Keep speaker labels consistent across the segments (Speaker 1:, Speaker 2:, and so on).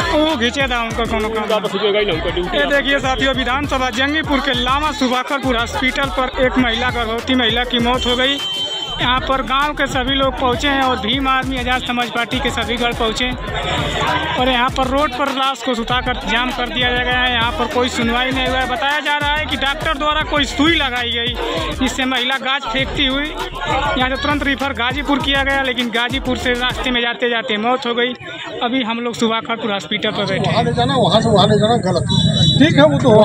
Speaker 1: वो घिंचे था उनका कोनो काम। ये देखिए साथियों, विधानसभा जंगीपुर के लामा सुभाकरपुर हॉस्पिटल पर एक गर्भवती महिला की मौत हो गई। यहाँ पर गांव के सभी लोग पहुँचे हैं और भीम आदमी आजाद समाज पार्टी के सभी गढ़ पहुँचे और यहाँ पर रोड पर लाश को सुताकर जाम कर दिया गया है। यहाँ पर कोई सुनवाई नहीं हुआ है। बताया जा रहा है कि डॉक्टर द्वारा कोई सुई लगाई गई जिससे महिला गाज फेंकती हुई यहाँ से तुरंत रिफर गाजीपुर किया गया, लेकिन गाजीपुर से रास्ते में जाते जाते मौत हो गई। अभी हम लोग सुभाकरपुर हॉस्पिटल पर बैठे हैं।
Speaker 2: वहाँ से वहाँ ले जाना गलत, ठीक है, वो तो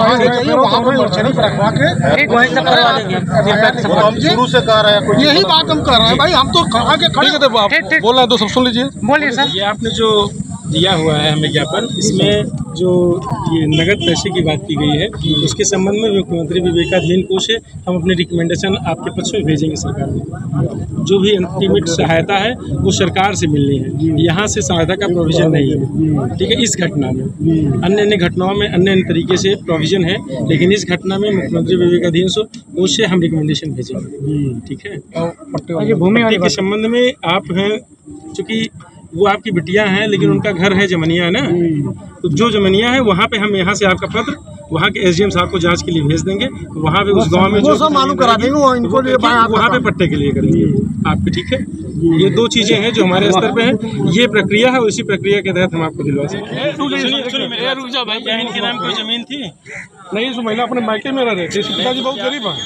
Speaker 2: हम शुरू से कह रहे हैं, यही बात हम कर रहे हैं भाई। हम तो आगे खड़े हैं, बोल रहे हैं तो सब सुन लीजिए।
Speaker 1: बोलिए सर।
Speaker 3: ये आपने जो दिया हुआ है हमें ज्ञापन, इसमें जो ये नगद पैसे की बात की गई है उसके संबंध में मुख्यमंत्री विवेकाधीन कोष है। हम अपने रिकमेंडेशन आपके पक्ष में भेजेंगे सरकार को। जो भी अल्टीमेट सहायता है वो सरकार से मिलनी है, यहाँ से सहायता का प्रोविज़न नहीं है, ठीक है। इस घटना में अन्य घटनाओं में अन्य तरीके से प्रोविज़न है, लेकिन इस घटना में मुख्यमंत्री विवेकाधीन कोष से हम रिकमेंडेशन भेजेंगे, ठीक है। भूमि के संबंध में आप हैं, चूँकि वो आपकी बिटिया हैं, लेकिन उनका घर है जमनिया, है ना, तो जो जमनिया है वहाँ पे हम यहाँ से आपका पत्र वहाँ के एसडीएम साहब को जांच के लिए भेज देंगे। वहाँ पे उस गांव में जो मालूम करा देंगे वहाँ पे पट्टे के लिए करेंगे आपके, ठीक है। ये दो चीजें हैं जो हमारे स्तर पे हैं। ये प्रक्रिया है, उसी प्रक्रिया के तहत हम आपको दिलवा सकते हैं। इनके नाम कोई जमीन थी
Speaker 2: नहीं, इस महिला अपने मायके में रह रहे थे, पिताजी बहुत गरीब है।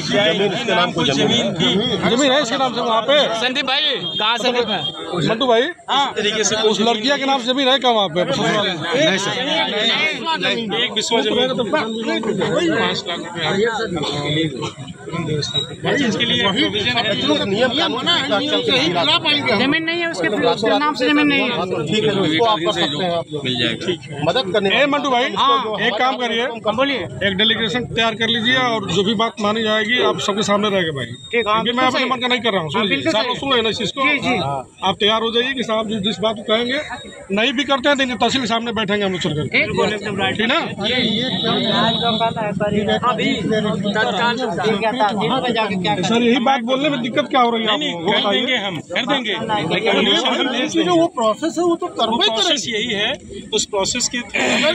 Speaker 2: जमीन है इसके नाम से वहाँ पे।
Speaker 3: संदीप भाई कहाँ संदीप है?
Speaker 2: मंटू भाई,
Speaker 3: तरीके से
Speaker 2: उस लड़किया के नाम से जमीन है क्या वहाँ पे?
Speaker 3: एक विश्व जमीन 5 लाख इसके लिए
Speaker 1: जमीन नहीं है उसके नाम से, जमीन नहीं है,
Speaker 2: ठीक है, उसको आप कर सकते हैं, आप मिल जाएगा मदद करने। मंटू भाई एक काम करिए, बोलिए, एक डेलीगेशन तैयार कर लीजिए और जो भी बात मानी जाएगी आप सबके सामने रहेगा भाई, ठीक है। मैं अपने मन का नहीं कर रहा हूँ, सुन रहे ना इस चीज को। आप तैयार हो जाइए कि साहब जिस बात को कहेंगे, नहीं भी करते हैं तो तहसील के सामने बैठेंगे हम लोग चल कर, ठीक ना। सर यही बात बोलने में दिक्कत क्या हो रही है?
Speaker 3: हम कर देंगे, लेकिन
Speaker 2: जो वो प्रोसेस है वो तो करना ही
Speaker 3: प्रोसेस यही है। उस प्रोसेस के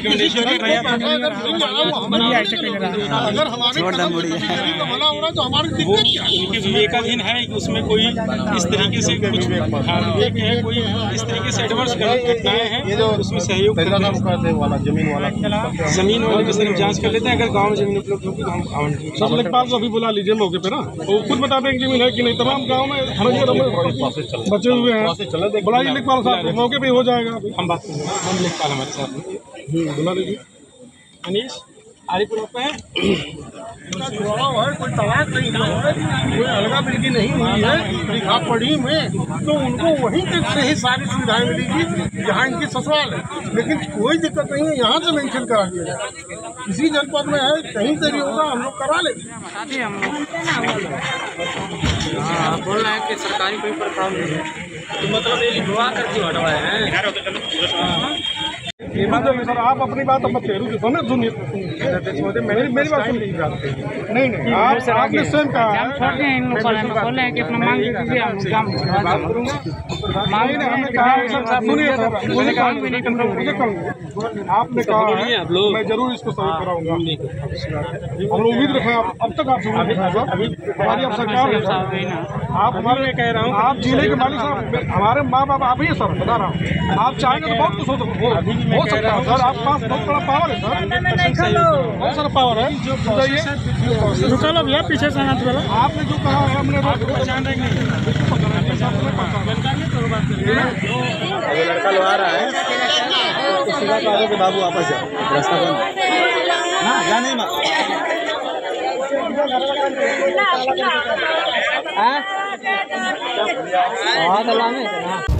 Speaker 3: उनकी विवेकाधीन है कि उसमें कोई इस तरीके से कुछ कोई इस तरीके से एडवर्स घटनाएं हैं, उसमें सहयोग जमीन वाले के सर जांच कर लेते हैं। अगर गाँव में जमीन उपलब्ध होगी तो हम
Speaker 2: सब लेखपाल को अभी बुला लीजिए मौके पे ना, वो खुद बता देंगे जमीन है कि नहीं। तमाम गाँव में बचे हुए हैं, बुलाइए लेखपाल साहब, मौके पे हो जाएगा।
Speaker 3: हम बात करेंगे, हम लेखपाल हमारे साथ
Speaker 2: बुला लीजिए।
Speaker 3: अनीश आरिपुर पे है,
Speaker 2: कोई तलाक नहीं हुआ है, कोई अलगा बिल्की नहीं हुई है लिखा पढ़ी में, तो उनको वहीं से ही सारी सुविधाएं मिलेगी जहाँ इनकी ससुराल है। लेकिन कोई दिक्कत नहीं है, यहाँ से मेंशन करा दिया जाए, किसी जनपद में है कहीं से भी होगा, हम लोग करा लेंगे।
Speaker 3: बोल रहे हैं कि सरकारी कोई प्रकार नहीं है, तो मतलब ये लिखवा करके हटवाए हैं।
Speaker 2: सर आप अपनी बात अब सुनिए, मेरी बात सुन लीजिए। नहीं आपने स्वयं कहा है,
Speaker 1: बोल रहे हैं कि अपना मांग लीजिए,
Speaker 2: आपने कहा है मैं जरूर इसको सही कराऊंगा। हम लोग उम्मीद रखें, अब तक आप हमारी अब सरकार है, आप हमारे में कह रहा हूँ, आप जिले के मालिक साहब, हमारे माँ बाप आप ही है सर, बता रहा हूँ। आप चाहेंगे तो बहुत कुछ हो सकता है सर, आपके पास बहुत बड़ा पावर है सर, बहुत सारा पावर है।
Speaker 1: रुका लो भैया, पीछे से हाथ वाला।
Speaker 2: आपने जो कहा है हमने
Speaker 3: पहचान रहेंगे, लड़का लो आ रहा है तो सीधा कहा कि बाबू वापस जाओ, रास्ता बंद है, जाने हाँ